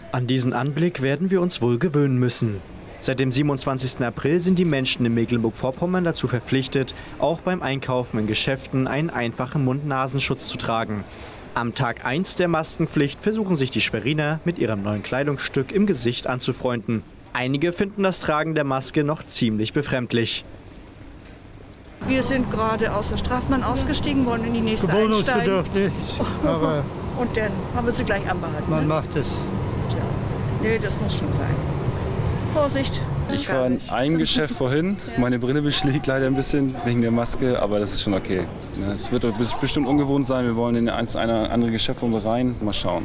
An diesen Anblick werden wir uns wohl gewöhnen müssen. Seit dem 27. April sind die Menschen in Mecklenburg-Vorpommern dazu verpflichtet, auch beim Einkaufen in Geschäften einen einfachen Mund-Nasenschutz zu tragen. Am Tag 1 der Maskenpflicht versuchen sich die Schweriner mit ihrem neuen Kleidungsstück im Gesicht anzufreunden. Einige finden das Tragen der Maske noch ziemlich befremdlich. Wir sind gerade aus der Straßenbahn ausgestiegen, wollen in die nächste einsteigen. Gewöhnungsbedürftig, aber und dann haben wir sie gleich anbehalten. man macht es. Tja, nee, das muss schon sein. Vorsicht! Ich war in einem Geschäft vorhin. Meine Brille beschlägt leider ein bisschen wegen der Maske, aber das ist schon okay. Es wird bestimmt ungewohnt sein. Wir wollen in eine andere Geschäft rein. Mal schauen.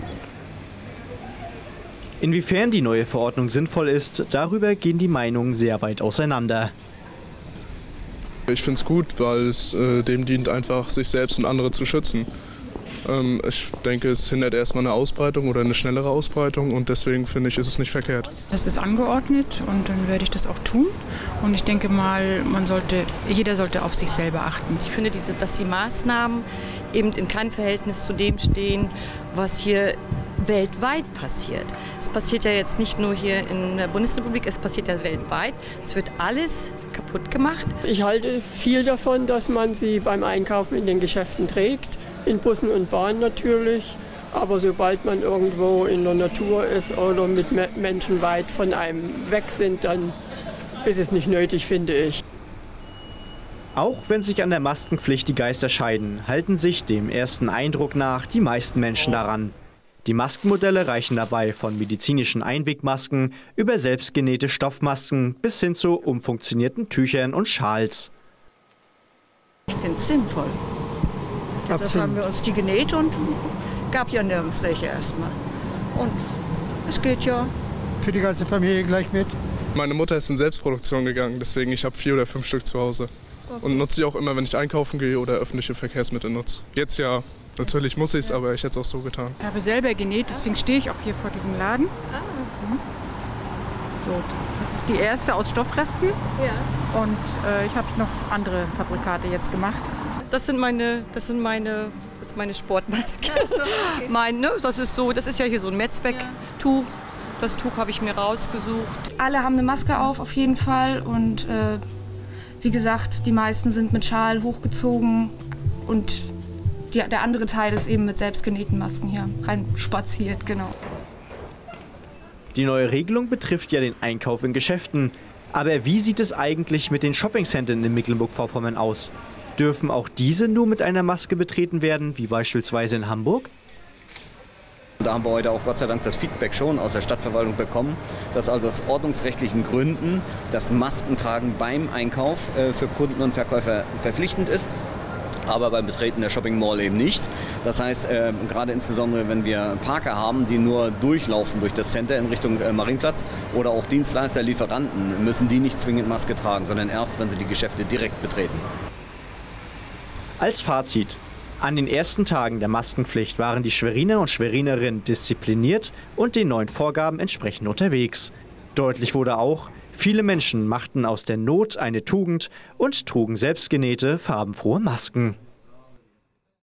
Inwiefern die neue Verordnung sinnvoll ist, darüber gehen die Meinungen sehr weit auseinander. Ich finde es gut, weil es dem dient, einfach sich selbst und andere zu schützen. Ich denke, es hindert erstmal eine Ausbreitung oder eine schnellere Ausbreitung und deswegen finde ich, ist es nicht verkehrt. Es ist angeordnet und dann werde ich das auch tun. Und ich denke mal, jeder sollte auf sich selber achten. Ich finde, dass die Maßnahmen eben in keinem Verhältnis zu dem stehen, was hier weltweit passiert. Es passiert ja jetzt nicht nur hier in der Bundesrepublik, es passiert ja weltweit. Es wird alles kaputt gemacht. Ich halte viel davon, dass man sie beim Einkaufen in den Geschäften trägt. In Bussen und Bahnen natürlich, aber sobald man irgendwo in der Natur ist oder mit Menschen weit von einem weg sind, dann ist es nicht nötig, finde ich. Auch wenn sich an der Maskenpflicht die Geister scheiden, halten sich dem ersten Eindruck nach die meisten Menschen daran. Die Maskenmodelle reichen dabei von medizinischen Einwegmasken über selbstgenähte Stoffmasken bis hin zu umfunktionierten Tüchern und Schals. Ich finde es sinnvoll. Deshalb haben wir uns die genäht und gab ja nirgends welche erstmal. Und es geht ja. Für die ganze Familie gleich mit. Meine Mutter ist in Selbstproduktion gegangen, deswegen ich habe 4 oder 5 Stück zu Hause. Okay. Und nutze sie auch immer, wenn ich einkaufen gehe oder öffentliche Verkehrsmittel nutze. Jetzt ja, natürlich muss ich es, aber ich hätte es auch so getan. Ich habe selber genäht, deswegen stehe ich auch hier vor diesem Laden. So, das ist die erste aus Stoffresten. Ja. Und ich habe noch andere Fabrikate jetzt gemacht. Das ist meine Sportmaske. Okay. Das ist ja hier so ein Mehrzwecktuch. Das Tuch habe ich mir rausgesucht. Alle haben eine Maske auf jeden Fall und wie gesagt, die meisten sind mit Schal hochgezogen und der andere Teil ist eben mit selbstgenähten Masken hier rein spaziert, genau. Die neue Regelung betrifft ja den Einkauf in Geschäften. Aber wie sieht es eigentlich mit den Shoppingcentern in Mecklenburg-Vorpommern aus? Dürfen auch diese nur mit einer Maske betreten werden, wie beispielsweise in Hamburg? Da haben wir heute auch Gott sei Dank das Feedback schon aus der Stadtverwaltung bekommen, dass also aus ordnungsrechtlichen Gründen das Maskentragen beim Einkauf für Kunden und Verkäufer verpflichtend ist, aber beim Betreten der Shopping Mall eben nicht. Das heißt, gerade insbesondere wenn wir Parker haben, die nur durchlaufen durch das Center in Richtung Marienplatz oder auch Dienstleister, Lieferanten, müssen die nicht zwingend Maske tragen, sondern erst, wenn sie die Geschäfte direkt betreten. Als Fazit: An den ersten Tagen der Maskenpflicht waren die Schweriner und Schwerinerinnen diszipliniert und den neuen Vorgaben entsprechend unterwegs. Deutlich wurde auch, viele Menschen machten aus der Not eine Tugend und trugen selbstgenähte, farbenfrohe Masken.